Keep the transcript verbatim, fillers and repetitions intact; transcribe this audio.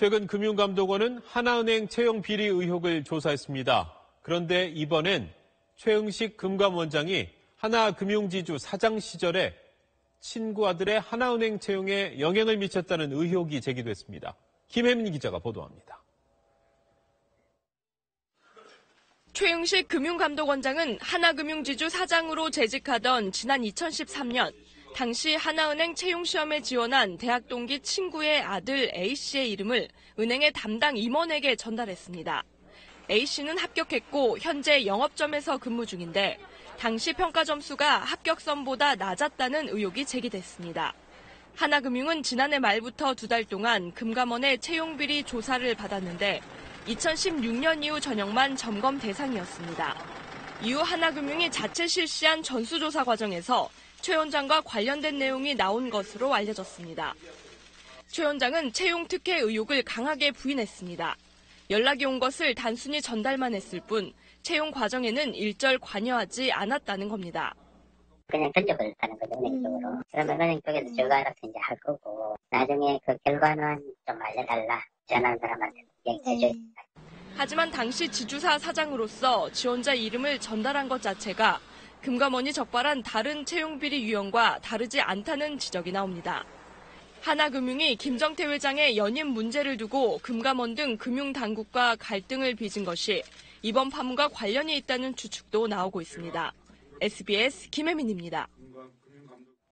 최근 금융감독원은 하나은행 채용 비리 의혹을 조사했습니다. 그런데 이번엔 최응식 금감원장이 하나금융지주 사장 시절에 친구 아들의 하나은행 채용에 영향을 미쳤다는 의혹이 제기됐습니다. 김혜민 기자가 보도합니다. 최응식 금융감독원장은 하나금융지주 사장으로 재직하던 지난 이천십삼 년 당시 하나은행 채용시험에 지원한 대학 동기 친구의 아들 A씨의 이름을 은행의 담당 임원에게 전달했습니다. A씨는 합격했고 현재 영업점에서 근무 중인데 당시 평가 점수가 합격선보다 낮았다는 의혹이 제기됐습니다. 하나금융은 지난해 말부터 두 달 동안 금감원의 채용비리 조사를 받았는데 이천십육 년 이후 전역만 점검 대상이었습니다. 이후 하나금융이 자체 실시한 전수조사 과정에서 최 원장과 관련된 내용이 나온 것으로 알려졌습니다. 최 원장은 채용 특혜 의혹을 강하게 부인했습니다. 연락이 온 것을 단순히 전달만 했을 뿐 채용 과정에는 일절 관여하지 않았다는 겁니다. 그냥 던져버렸다는 거죠, 은행적으로. 그러면 은행 쪽에서 저거 알아서 이제 할 거고, 나중에 그 결과는 좀 알려달라. 전화한 사람한테 얘기해줘야 된다. 하지만 당시 지주사 사장으로서 지원자 이름을 전달한 것 자체가 금감원이 적발한 다른 채용비리 유형과 다르지 않다는 지적이 나옵니다. 하나금융이 김정태 회장의 연임 문제를 두고 금감원 등 금융당국과 갈등을 빚은 것이 이번 파문과 관련이 있다는 추측도 나오고 있습니다. 에스비에스 김혜민입니다.